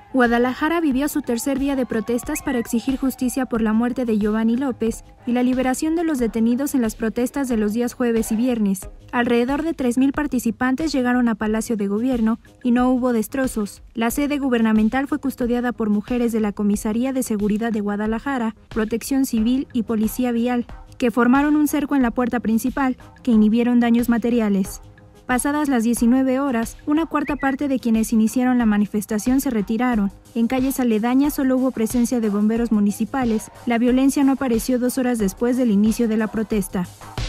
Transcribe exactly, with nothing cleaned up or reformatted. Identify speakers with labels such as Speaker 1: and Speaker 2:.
Speaker 1: Guadalajara vivió su tercer día de protestas para exigir justicia por la muerte de Giovanni López y la liberación de los detenidos en las protestas de los días jueves y viernes. Alrededor de tres mil participantes llegaron a Palacio de Gobierno y no hubo destrozos. La sede gubernamental fue custodiada por mujeres de la Comisaría de Seguridad de Guadalajara, Protección Civil y Policía Vial, que formaron un cerco en la puerta principal, que inhibieron daños materiales. Pasadas las diecinueve horas, una cuarta parte de quienes iniciaron la manifestación se retiraron. En calles aledañas solo hubo presencia de bomberos municipales. La violencia no apareció dos horas después del inicio de la protesta.